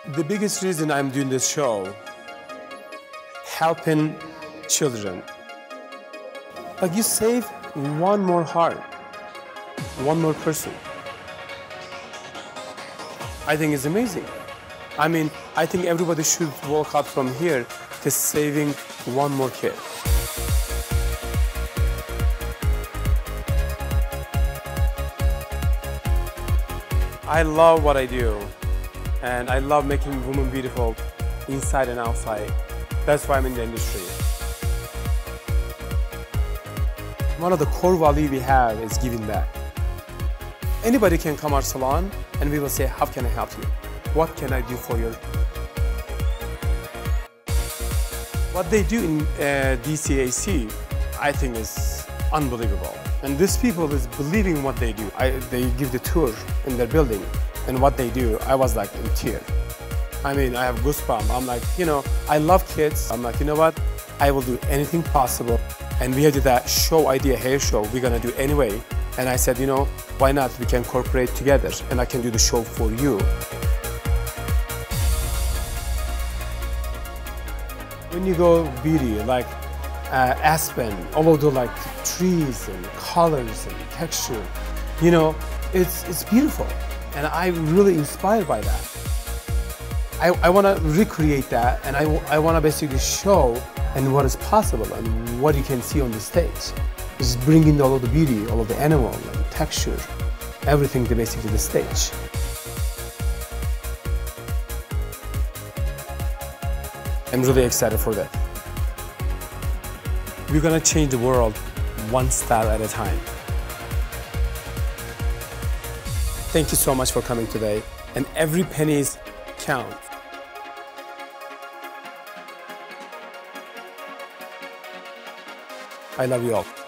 The biggest reason I'm doing this show, helping children. Like you save one more heart, one more person. I think it's amazing. I mean, I think everybody should walk out from here to saving one more kid. I love what I do, and I love making women beautiful inside and outside. That's why I'm in the industry. One of the core values we have is giving back. Anybody can come our salon and we will say, how can I help you? What can I do for you? What they do in DCAC, I think is unbelievable. And these people is believing what they do. They give the tour in their building, and what they do, I was like in tears. I mean, I have goosebumps. I'm like, you know, I love kids. I'm like, you know what? I will do anything possible. And we had that show idea, hair show, we're gonna do anyway. And I said, you know, why not? We can cooperate together and I can do the show for you. When you go beauty, like Aspen, all of the like trees and colors and texture, you know, it's beautiful. And I'm really inspired by that. I want to recreate that, and I want to basically show and what is possible and what you can see on the stage. Just bringing all of the beauty, all of the animal and texture, everything to basically the stage. I'm really excited for that. We're gonna change the world one style at a time. Thank you so much for coming today, and every penny counts. I love you all.